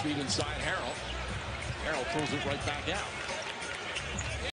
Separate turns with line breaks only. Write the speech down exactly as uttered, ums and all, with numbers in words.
speed inside Harrell. Harrell throws it right back out.